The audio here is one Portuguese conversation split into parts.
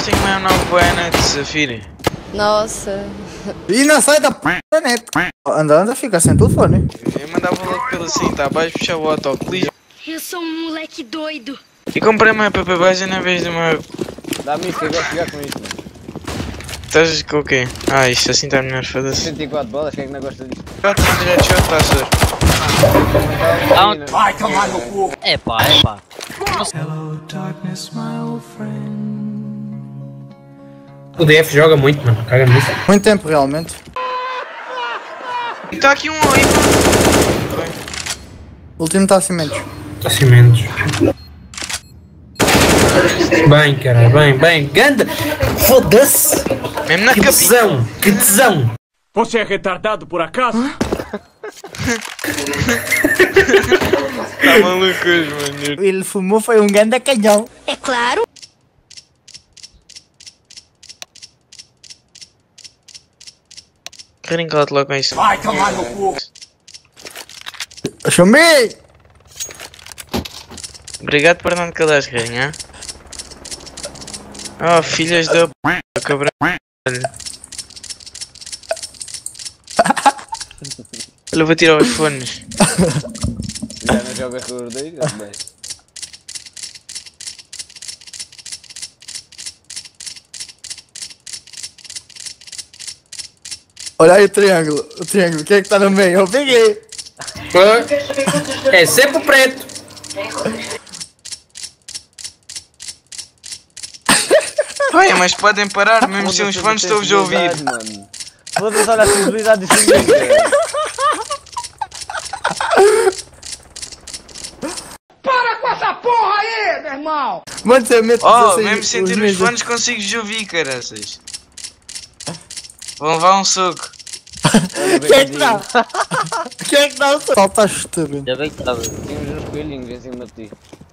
tenho uma nova net de Zafira. Nossa. E não sai da p da net. Anda, fica sem telefone. Eu mandava logo pelo assim, tá? Vais puxar o autoclismo. Eu sou um moleque doido. E comprei uma app base na vez de uma... Dá-me isso, eu gosto de jogar com isto, mano. Estás com o quê? Ah, isto assim está melhor, foda-se. 104 bolas, quem é que não gosta disto? Já está a ser. Vai tomar no cu! Epá. O DF joga muito, mano. Caga nisso. Muito tempo, realmente. E está aqui um aí. O último está a cimentos. Está cimentos. Bem, cara, bem. Ganda! Foda-se! Mesmo na Que capinha. tesão! Que tesão! Você é retardado por acaso? Está maluco hoje, mano. Ele fumou, foi um ganda canhão. É claro. Carrincote logo com isso. Vai tomar no cu! Chamei! Obrigado por não te calares, carinha. Oh, filhas da p... cabrão. Olha, eu vou tirar os fones. Se já não joga com os dois, já bem. Olha aí o triângulo, quem é que tá no meio? Eu peguei! É sempre o preto! Olha, mas podem parar, mesmo sem os fones estou-vos a ouvir. Mano. Foda-se, olha a sensibilidade dos filhos, cara. Mano, você mete Oh, mesmo sem ter os fones consigo-vos ouvir, caraças. Vão levar um soco. Quem é que dá? Quem é que dá? Falta estúpido. Ainda bem que estava. Tínhamos uns coelhinhos em cima de ti.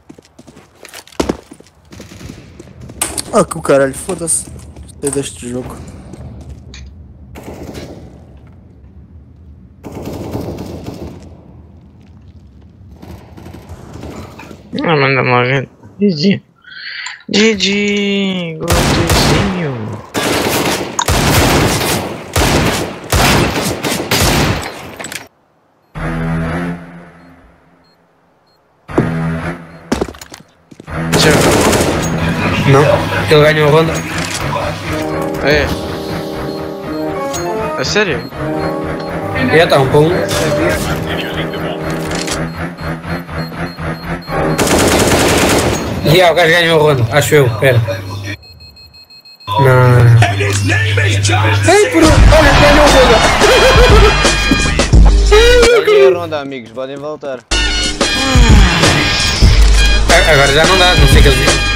Ah, que o caralho, foda-se. Gostei deste jogo. Ah, manda-me logo. GG. GG. Gostosinho. Já acabou? Não, ele ganhou a ronda. É. A sério? Já está 1 para 1. E o gajo ganhou a ronda, acho eu, pera. Não. Ei, por olha, ganhou a ronda. Ganhei a ronda, amigos, podem voltar. Agora já não dá, não sei o que eles dizem.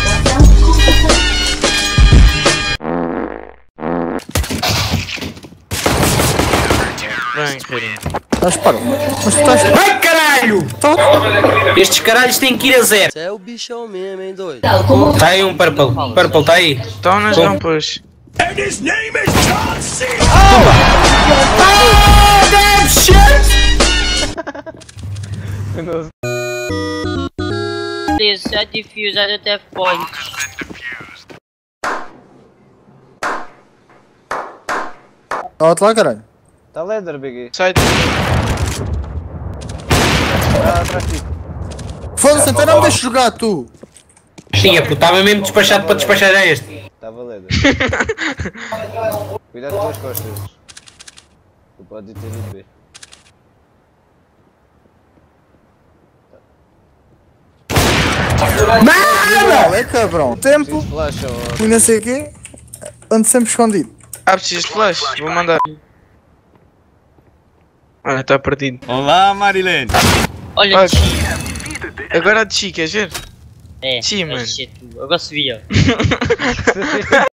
Bem, carinho. Estás parado? Mas tu estás... Ai, caralho! Estes caralhos têm que ir a 0. Você é o bichão mesmo, hein, doido? Tá aí um purple. Purple, tá aí. Estão nas rampas. Oh, damn shit! This set defuse at the death point. Olha lá, caralho. Tá leather, Biggie. Sai. Ah, atrás de ti. Foda-se, então não me deixes jogar, tu. Tinha, porque estava mesmo despachado para despachar a este. Estava leather. Cuidado com as costas. Tu podes ter ido ver. Não, é cabrão. Tempo, Flash ou... e não sei o quê. Ando sempre escondido. Ah, precisas de flash? Vou mandar. Olha, está perdido. Olá, Marilene. Olha, Olha. Chi. Agora de chi, queres ver? É, Chi, mano. shit, eu gosto de ver.